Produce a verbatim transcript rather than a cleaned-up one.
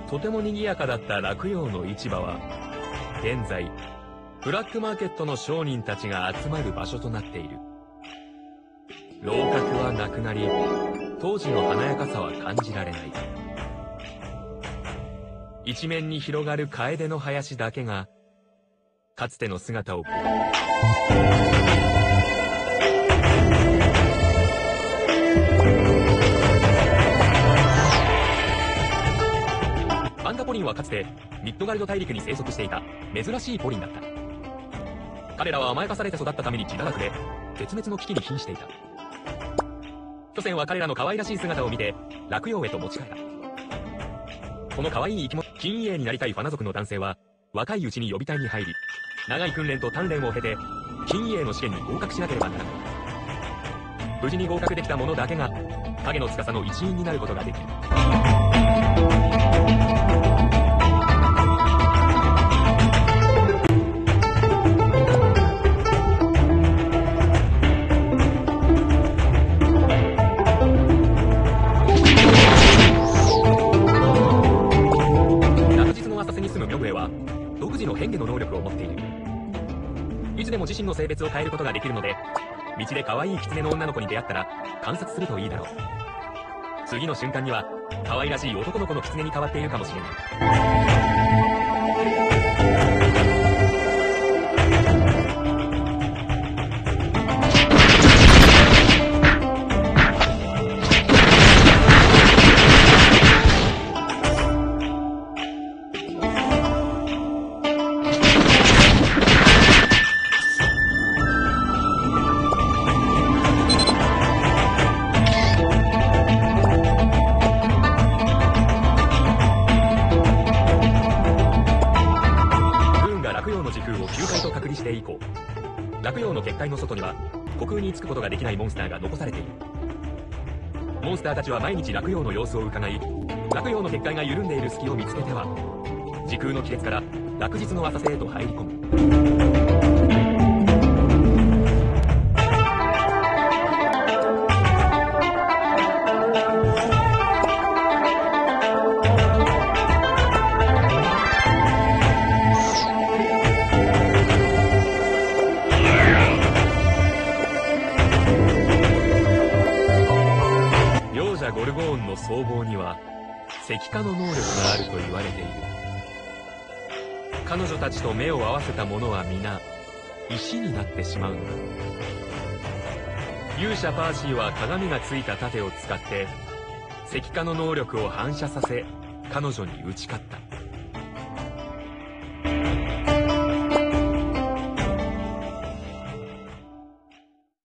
とても賑やかだった洛陽の市場は、現在、ブラックマーケットの商人たちが集まる場所となっている。楼閣はなくなり、当時の華やかさは感じられない。一面に広がる楓の林だけが、かつての姿をパンダポリンはかつてミッドガルド大陸に生息していた珍しいポリンだった。彼らは甘やかされて育ったために自堕落で絶滅の危機に瀕していた。巨泉は彼らの可愛らしい姿を見て洛陽へと持ち帰った。この可愛い生き物、金英になりたいファナ族の男性は若いうちに予備隊に入り、長い訓練と鍛錬を経て金英の試験に合格しなければならない。無事に合格できた者だけが影の司の一員になることができる。独自の変化の能力を持っている。いつでも自身の性別を変えることができるので、道で可愛い狐の女の子に出会ったら観察するといいだろう。次の瞬間には可愛らしい男の子の狐に変わっているかもしれない。洛陽の結界の外には虚空に着くことができないモンスターが残されている。モンスターたちは毎日洛陽の様子を伺い、洛陽の結界が緩んでいる隙を見つけては時空の亀裂から洛日の浅瀬へと入り込む。ゴルゴーンの僧帽には石化の能力があると言われている。彼女たちと目を合わせた者は皆石になってしまうのだ。勇者パーシーは鏡がついた盾を使って石化の能力を反射させ彼女に打ち勝った。